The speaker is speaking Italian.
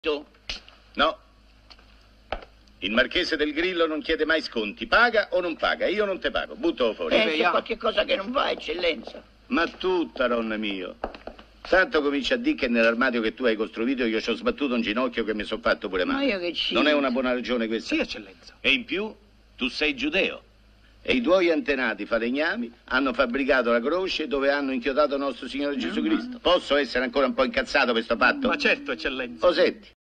No. Il Marchese del Grillo non chiede mai sconti. Paga o non paga? Io non te pago. Buttalo fuori. C'è qualche cosa che non va, eccellenza. Ma tutta, nonno mio. Tanto comincia a dire che nell'armadio che tu hai costruito io ci ho sbattuto un ginocchio che mi sono fatto pure male. Ma io che ci... Non è una buona ragione questa? Sì, eccellenza. E in più, tu sei giudeo. E i tuoi antenati falegnami hanno fabbricato la croce dove hanno inchiodato nostro Signore Gesù Cristo. Posso essere ancora un po' incazzato per sto fatto? Ma certo, eccellenza. Osetti.